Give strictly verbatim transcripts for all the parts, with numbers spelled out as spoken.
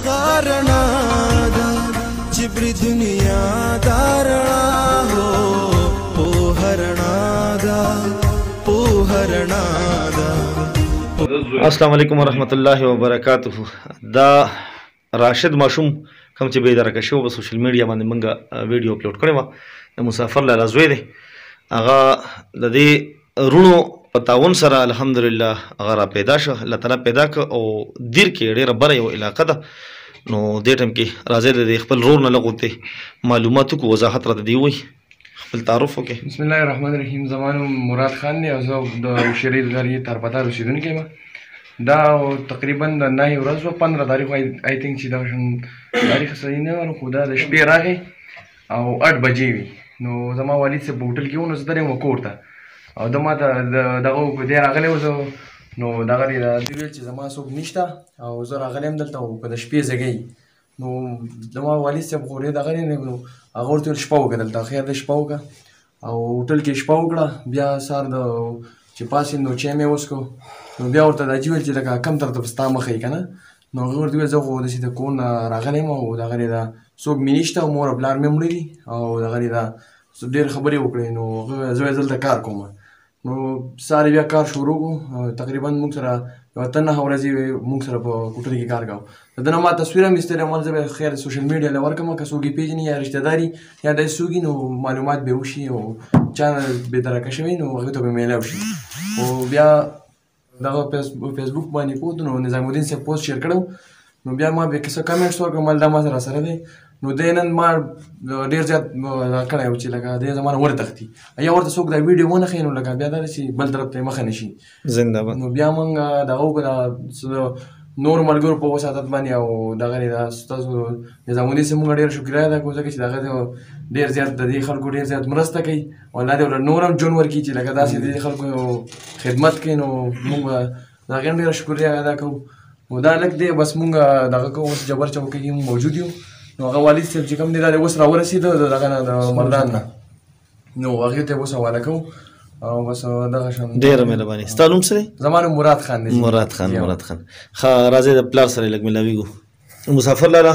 غارنا دا چبری دنیا دارنا ہو پوہرنا دا پوہرنا دا. السلام علیکم ورحمۃ اللہ وبرکاتہ. دا راشد ماشوم کوم چې به درکه شو په سوشل میډیا باندې منګه ویډیو اپلوډ کړی و د مسافر لاله زوی دی هغه د دې رونو په تعاون سره الحمدلله هغه را پیدا شو الله تعالی پیدا ک او دیر کې ډیره بره یو علاقه ده نو دې ټیم کې راځي د خپل رور نه لغوته معلوماتو کو وضاحت را دی وي خپل تعارف وکړي. بسم الله الرحمن الرحیم. زمانو مراد خان دی او زه د شریف غری ترپتا اوسیدونکی یم. دا تقریبا د نهه ورځو پندره تاریخ آی تھنک چې دا تاریخ صحیح نه ورو خو دا د شپې راغی او اټ بجې وي نو زما والد صاحب په هوټل کې و نو زه درېږم کور ته او ده ما ته دغه دی راغلی و زه نو دغه دی دوی ویل چې زما څوک نشته او زه راغلی یم دلته او که د شپې زږی نو زما والد صاحب خو ډېر دغه دی نو هغه ورته ویل شپه وکړه دلته خیر دی شپه وکړه او هوټل کې شپه وکړه بیا سهار د چې پاسې نو چای مې وڅښو نو بیا ورته دا چې ویل چې لکه کم طرف ته ستا مخه یې که نه نو هغه ورته ویل زه خو داسې د کور نه راغلی یم او دغه دی دا څوک مې نشته او مور او پلار مې مړه دي او دغه دی دا ډېرې خبرې وکړې نو هغه زه ویل دلته کار کوم نو سهار بیا کار شروع کړو تقریبا موږ سره یو اته نهه ورځې موږ سره په کوټر کې کار کوو د ده نه ما تصویر هم ایستلی یم زه به خیر سوشل میډیا له ورکړم که څوک یې پېژني یا رشته دار یا داسې څوک نو معلومات به وشي او چا بېدرکه شوی نو هغوی ته به میلاو شي او بیا دغه فیسبوک باندې پوه نو نظام الدین صاحب پوسټ شیر کړی نو بیا ما بیا څه کمنټس ورکړم مال دا ما سره سره دی نو دی نن ما ډېر زیات کړی و چې لکه دی زما نه ورتښتي یا ورته څوک دا ویډیو ونه ښیي نو لکه بیا دا چې بل طرف ته یې مخه نه شي زنده نو بیا موږ دغه وکړه نور ملګرو په وساتت باندې او دغه دی دا ستاسو نظام الدین صاحب موږ ډېره شکریه ادا کوو ځکه چې دغه ډېر زیات د دې خلکو ډېر زیات مرسته کوي او الله دې ورته نور هم ژوند ورکړي چې لکه داسې د دې خلکو خدمت کوي نو موږ به د هغې هم ډېره شکریه ادا کوو نو دا لږ دی بس موږ دغه کوو اوس جبر چوکۍ کې موجود یو نو هغه والد صاحب چې کوم دی دا دی اوس راورسېده د دغه نه د مردان نه نو هغې ته یې اوس حواله کوو او بس دغه شان ډېره مهرباني. ستا نوم څه دی؟ زما نوم مراد خان دی. مراد خان مراد خان ښه راځئ د پلار سره یې لږ میلاویږو. مسافر لاله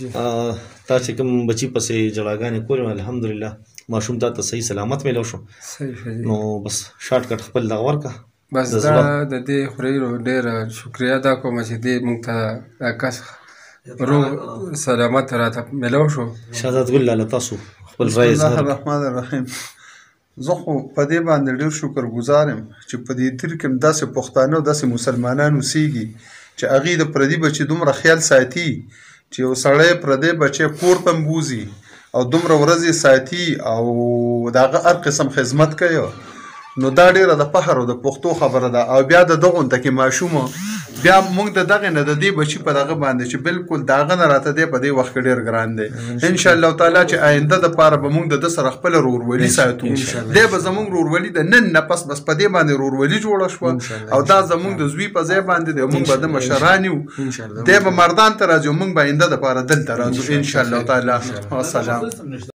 تا چې کوم بچي پسې جړاګانې کولې الحمدلله ماشوم تا ته صحیح سلامت میلاو شو نو بس شارټ کټ خپل دغه ورکړه بس دا د دې خورۍ ډېره شکریه ادا کوم چې دې موږ ته دا کس روغ سلامت راته میلاو شو. شهزاد ګل لاله تاسو خپل رایې بسم الله الرحمن الرحیم. زه خو په دې باندې ډېر شکر ګزار یم چې په دې تیر کې داسې پښتانه او داسې مسلمانان اوسېږي چې هغوی د پردي بچي دومره خیال ساتي چې یو سړی پردی بچی کور ته هم بوځي او دومره ورځې ساتي او د هغه هر قسم خدمت کوي نو دا ډېره د فخر او د پښتو خبره ده. او بیا د دغه غونته کې ماشومه بیا موږ د دغې نه د دې بچي په دغه باندې چې بالکل د هغه نه راته دی په دې وخت کې ډېر ګران دی انشاءالله تعالی چې آینده دپاره به موږ د ده سره خپله رورولي ساتو دی به زموږ رورولي د نن نه پس بس په دې باندې رورولي جوړه شوه او دا زموږ د زوی په ځای باندې دی موږ به د مشران یو دی به مردان ته راځو موږ به آینده دپاره دلته راځو انشاءالله تعالی. والسلام.